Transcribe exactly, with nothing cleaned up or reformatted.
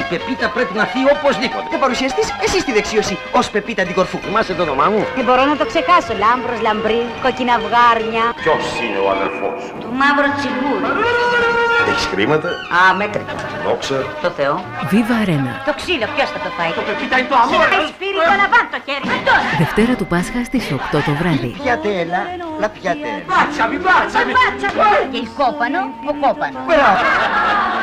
Πεπίτα πρέπει να έρθει οπωσδήποτε. Και παρουσιαστής, εσύ στη δεξίωση, ως Πεπίτα την Κορφού. Θυμάσαι το όνομά μου? Δεν μπορώ να το ξεχάσω. Λάμπρος, λαμπρή, κοκκιναυγάρνια. Ποιος είναι ο αδερφός σου? Του μαύρο τσιγούρι. Έχεις χρήματα? Αμέτρητα. Δόξα. Το Θεό. Βίβα Αρένα. Το ξύλο, ποιος θα το φάει? Το Πεπίτα είναι το αμόρ. Σπύρι, το λαβάν το χέρι. Αυτός. Δευτέρα του Πάσχα στις οκτώ το βράδυ. Πιάτε έλα, λα πιάτε έλα. Μπάτσα, μη μπάτσα. Μπάτσα, και η κόπανο, ο κόπανο. Μπράβο.